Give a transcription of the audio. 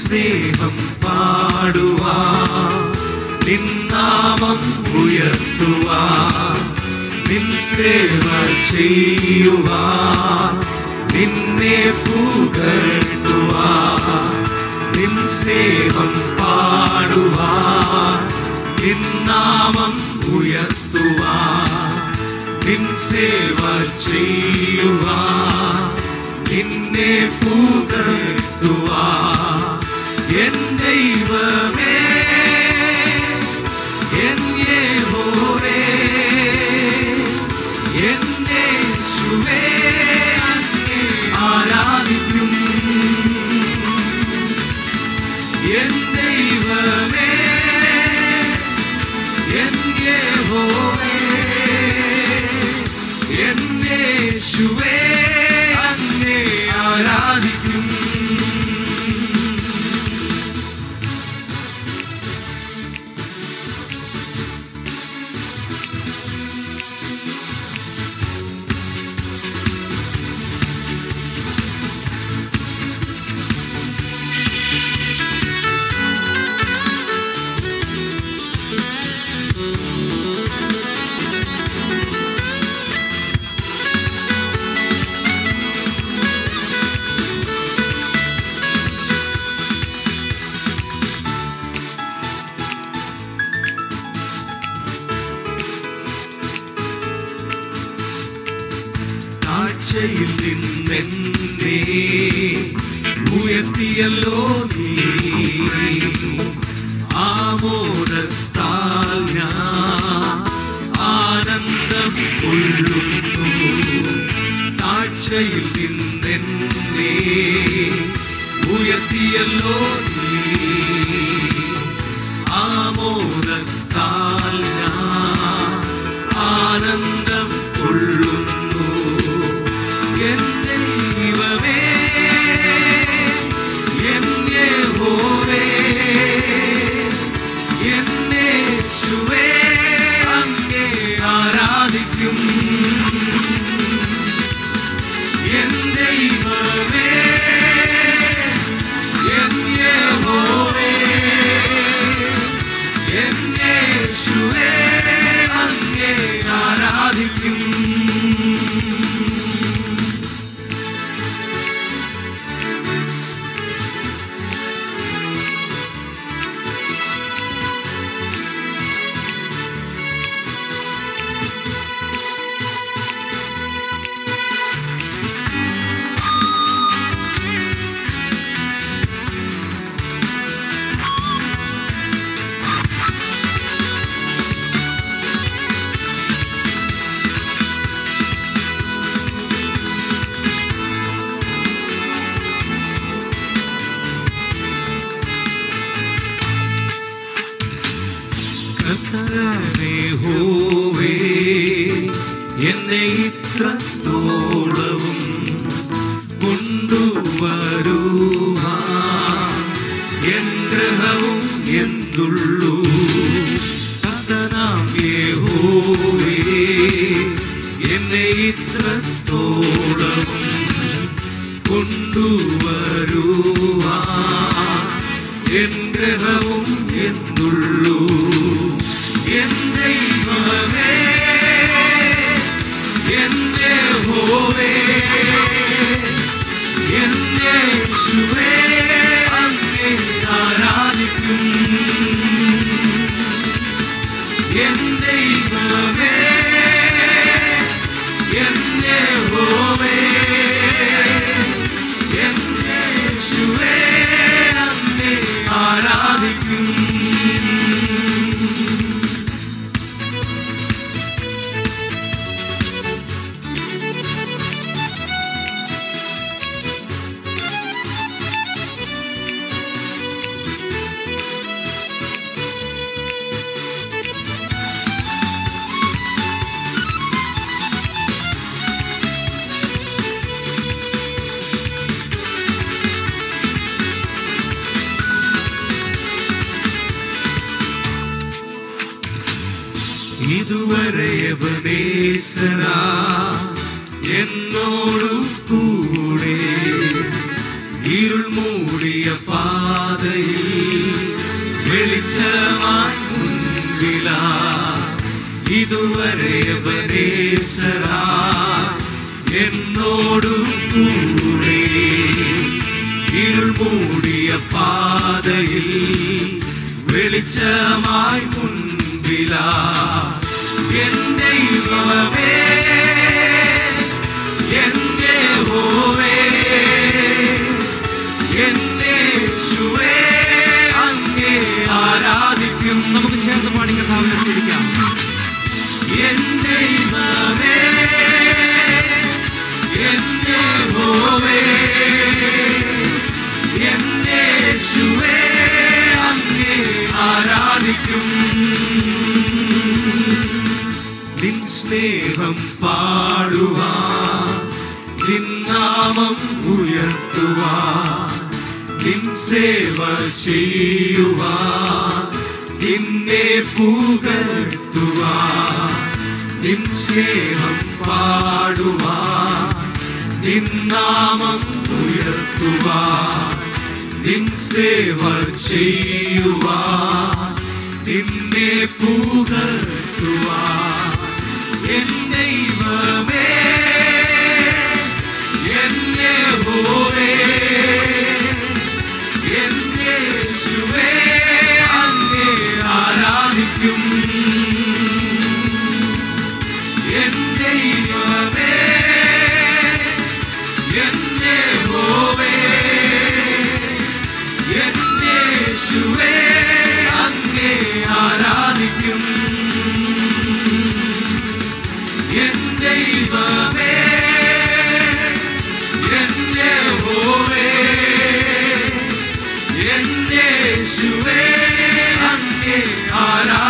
സ്നേഹം പാടുവാൻ, നിൻ നാമം ഉയർത്തുവാൻ, നിൻ സേവ ചെയ്യുവാൻ, നിന്നെ പുകഴ്ത്തുവാൻ, നിൻ സ്നേഹം പാടുവാൻ, നിൻ നാമം ഉയർത്തുവാൻ, നിൻ സേവ ചെയ്യുവാൻ, നിന്നെ പുകഴ്ത്തുവാൻ. എൻ ദൈവമേ, എൻ യഹോവേ, എൻ യേശുവേ, അങ്ങേ ആരാധിക്കും. എൻ ദൈവമേ, എൻ യഹോവേ, എൻ യേശുവേ, അങ്ങേ ആരാധിക്കും. താഴ്ചയിൽ നിന്നെന്നെ ഉയർത്തിയല്ലോ നീ, ആമോദത്താൽ ഞാൻ ആനന്ദം കൊള്ളുന്നു. താഴ്ചയിൽ നിന്നെന്നെ ഉയർത്തിയല്ലോ നീ, ആമോദത്താൽ ഞാൻ ആനന്ദം കൊള്ളുന്നു. എൻ ദൈവമേ, എൻ യഹോവേ, എൻ യേശുവേ, അങ്ങേ ആരാധിക്കും. എൻ ദൈവമേ, എൻ യഹോവേ, എൻ യേശുവേ, അങ്ങേ ആരാധിക്കും. യഹോവേ, എന്നെ ഇത്രത്തോളവും കൊണ്ടുവരുവാൻ എൻ ഗ്രഹവും എന്തുള്ളൂ. കർത്താവാം യഹോവേ, എന്നെ ഇത്രത്തോളവും കൊണ്ടുവരുവാൻ എൻ ഗ്രഹവും എന്തുള്ളൂ. എൻ ദൈവമേ, എൻ യഹോവേ, എൻ യേശുവേ, അങ്ങേ ആരാധിക്കും. എൻ ദൈവമേ, എൻ യഹോവേ, എൻ യേശുവേ, അങ്ങേ ആരാധിക്കും. ഇതുവരെ എബനേസരാ എന്നോടു കൂടെ ഇരുൾ മൂടി മൂടിയ പാതയിൽ വെളിച്ചമായി മുൻപിലാ ഇതുവരെ എബനേസറാ എന്നോടും കൂടെ ഇരുൾ മൂടിയ പാതയിൽ വെളിച്ചമായി മുൻപിലാ എൻ ദൈവമേ എൻ യഹോവേ എൻ യേശുവേ അങ്ങേ ആരാധിക്കും. നമുക്ക് ചേർന്ന് പാടി കർത്താവിനെ സ്തുതിക്കാം. എൻ ദൈവമേ എൻ യഹോവേ എൻ യേശുവേ അങ്ങേ ആരാധിക്കും. നിൻ സ്നേഹം പാടുവാൻ നിൻ നാമം ഉയർത്തുവാൻ നിൻ സേവ ചെയ്യുവാൻ നിന്നെ പുകഴ്ത്തുവാൻ നിൻ സ്നേഹം പാടുവാൻ നിൻ നാമം ഉയർത്തുവാൻ നിൻ സേവ ചെയ്യുവാൻ നിന്നെ പുകഴ്ത്തുവാൻ എൻ ദൈവമേ എൻ യഹോവേ എൻ യേശുവേ അങ്ങേ ആരാധിക്കും. എൻ ദൈവമേ എൻ യഹോവേ എൻ യേശുവേ അങ്ങേ ആരാധിക്കും. എൻ ദൈവമേ എൻ യഹോവേ എൻ യേശുവേ അങ്ങേ ആരാധിക്കും.